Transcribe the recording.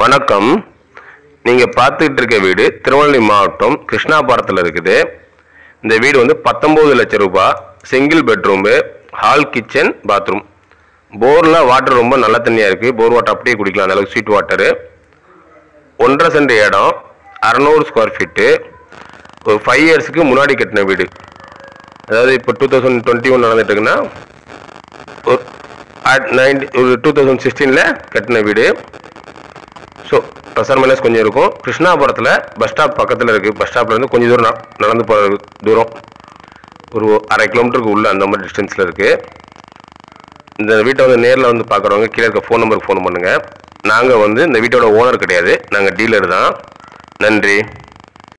வணக்கம். நீங்க பார்த்துட்டு இருக்க வீடு திருநெல்வேலி மாவட்டம் கிருஷ்ணாபுரத்தில் இருக்குது. இந்த வீடு வந்து 19 லட்சம் ரூபாய். Single bedroom, hall, kitchen, bathroom. போரில் வாட்டர் ரொம்ப நல்ல தண்ணியாக இருக்குது. போர் வாட்டர் அப்படியே குடிக்கலாம், அந்த அளவுக்கு ஸ்வீட் வாட்டரு. 1.5 சென்ட் இடம், 600 ஸ்கொயர் ஃபீட்டு. ஒரு 5 இயர்ஸுக்கு முன்னாடி கட்டின வீடு. அதாவது இப்போ 2021 நடந்துட்டு இருக்குன்னா ஒரு 2016 கட்டின வீடு. ஸோ ப்ளஸ் ஆர் மைனஸ் கொஞ்சம் இருக்கும். கிருஷ்ணாபுரத்தில் பஸ் ஸ்டாப் பக்கத்தில் இருக்குது. பஸ் ஸ்டாப்லேருந்து கொஞ்சம் தூரம் நடந்து போகிற தூரம், ஒரு 1/2 கிலோமீட்டருக்கு உள்ள அந்த மாதிரி டிஸ்டன்ஸில் இருக்குது. இந்த வீட்டை வந்து நேரில் வந்து பார்க்குறவங்க கீழே இருக்க ஃபோன் நம்பருக்கு ஃபோன் பண்ணுங்கள். நாங்கள் வந்து இந்த வீட்டோட ஓனர் கிடையாது, நாங்கள் டீலர் தான். நன்றி.